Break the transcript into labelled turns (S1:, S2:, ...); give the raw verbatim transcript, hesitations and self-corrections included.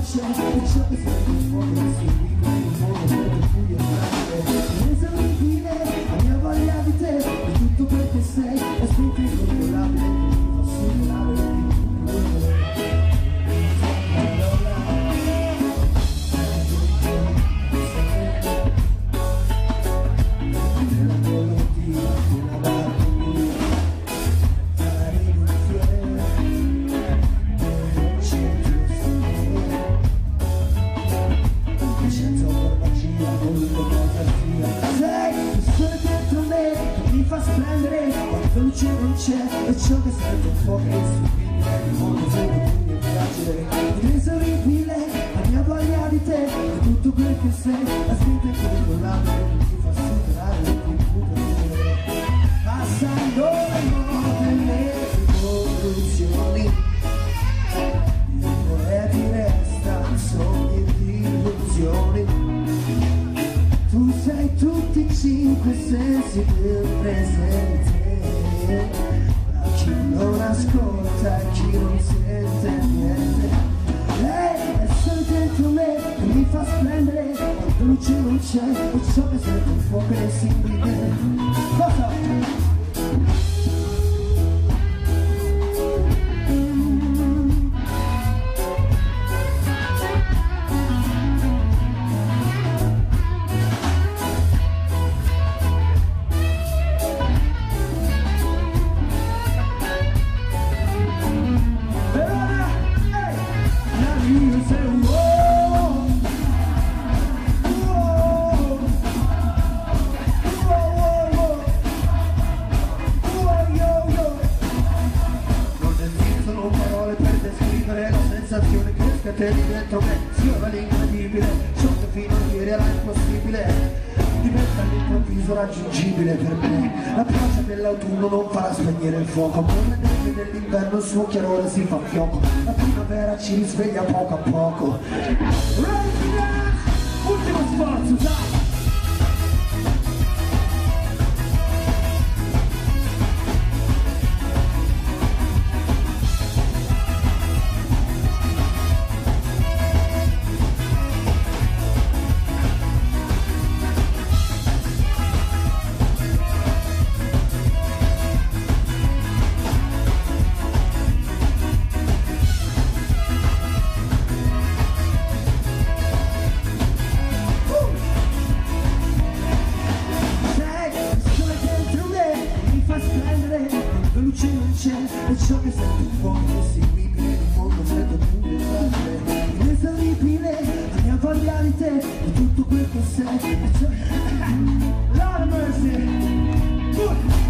S1: non c'è, e ciò che sento fuori è seguito in modo per cui è grande. Inesauribile la mia voglia di te, di tutto quel che sei, è spinta incontrollabile che mi fa superare di tutto. Luce non c'è, e ciò che sento fuori è stupidile, il mondo sembra più fragile, inesauribile la mia voglia di te, e tutto quel che sei, la spinta incontrollabile che ti fa superare le tue pupille. Passando le note le rivoluzioni, i poeti restano sogni di illusioni. Tu sei tutti i cinque sensi del presente, a chi non ascolta e chi non sente niente. Lei è solo dentro me che mi fa splendere, quando luce non c'è, e so che sento un fuoco invisibile. Cosa? Che scateni dentro me, sfiora l'incredibile, ciò che fino a ieri era impossibile diventa all'improvviso raggiungibile per me. La pioggia dell'autunno non farà spegnere il fuoco, ma le neve dell'inverno il suo chiarore si fa fioco, la primavera ci risveglia poco a poco. Ultimo sforzo, dai! Luce non c'è, e ciò che sento fuori è inseguibile, il mondo freddo più fragile, inesauribile la mia voglia di te, di tutto quel che sei, e ciò... Lord mercy!